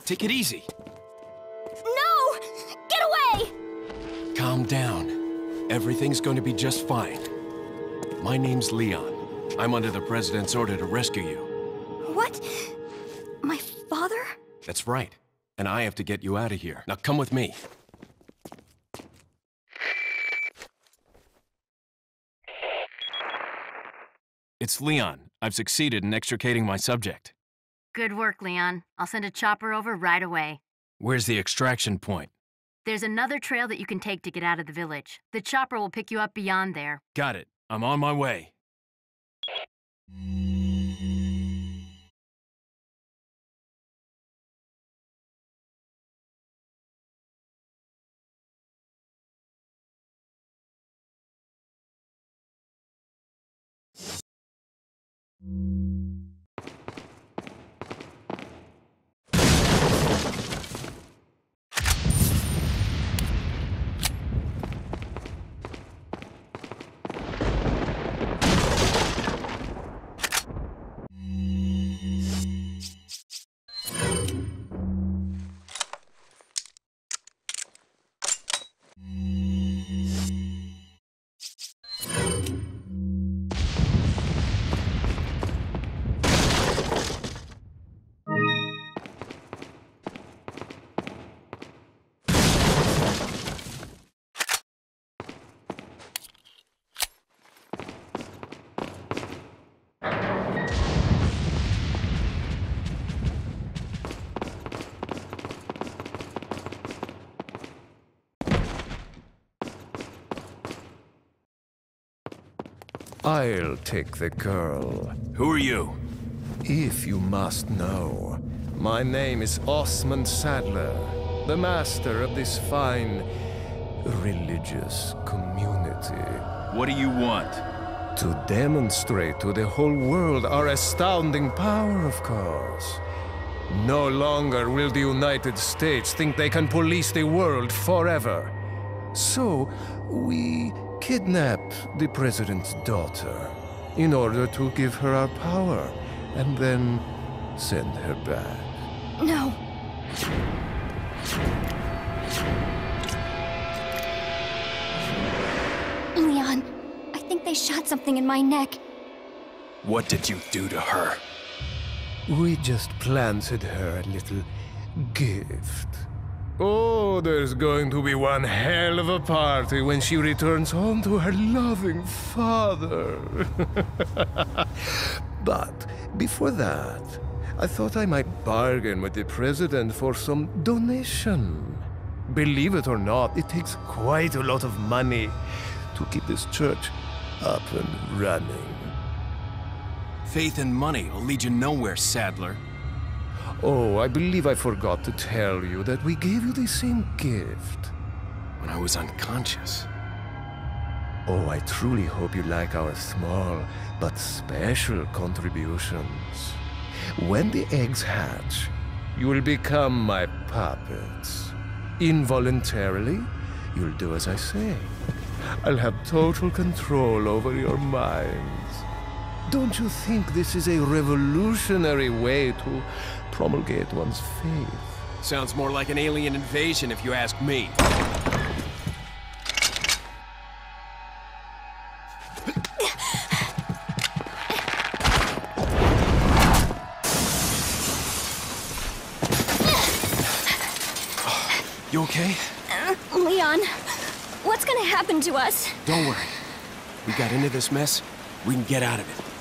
Take it easy. No! Get away! Calm down. Everything's going to be just fine. My name's Leon. I'm under the President's order to rescue you. What? My father? That's right. And I have to get you out of here. Now come with me. It's Leon. I've succeeded in extricating my subject. Good work, Leon. I'll send a chopper over right away. Where's the extraction point? There's another trail that you can take to get out of the village. The chopper will pick you up beyond there. Got it. I'm on my way. I'll take the girl. Who are you? If you must know, my name is Osmond Sadler, the master of this fine religious community. What do you want? To demonstrate to the whole world our astounding power, of course. No longer will the United States think they can police the world forever. So, we kidnapped the president's daughter in order to give her our power and then send her back. No. Leon, I think they shot something in my neck. What did you do to her? We just planted her a little gift. Oh, there's going to be one hell of a party when she returns home to her loving father. But before that, I thought I might bargain with the president for some donation. Believe it or not, it takes quite a lot of money to keep this church up and running. Faith and money will lead you nowhere, Sadler. Oh, I believe I forgot to tell you that we gave you the same gift. When I was unconscious. Oh, I truly hope you like our small but special contributions. When the eggs hatch, you will become my puppets. Involuntarily, you'll do as I say. I'll have total control over your minds. Don't you think this is a revolutionary way to promulgate one's faith? Sounds more like an alien invasion if you ask me. You okay? Leon, what's gonna happen to us? Don't worry. We got into this mess, we can get out of it.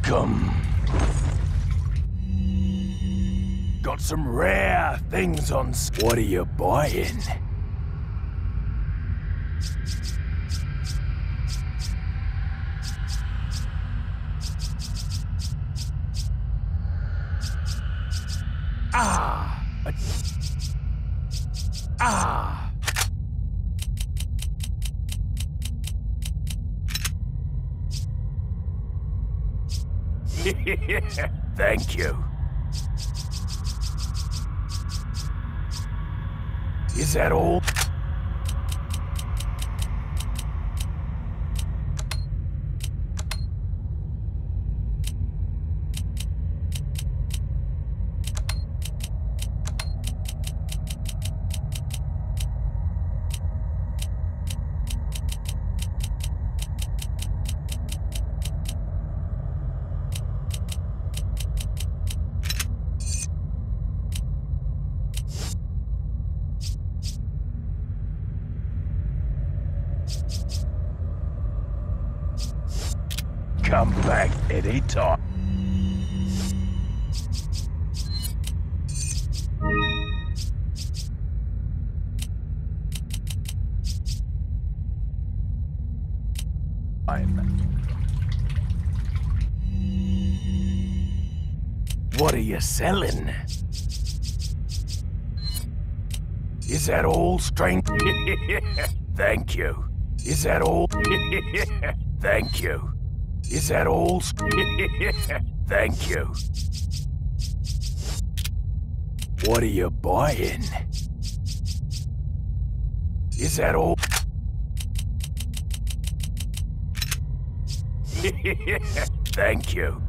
Welcome. Got some rare things on. What are you buying? Ah! Ah! Thank you. Is that all? Come back anytime. What are you selling? Is that all, strength? Thank you. Is that all? Thank you. Is that all? Thank you. What are you buying? Is that all? Thank you.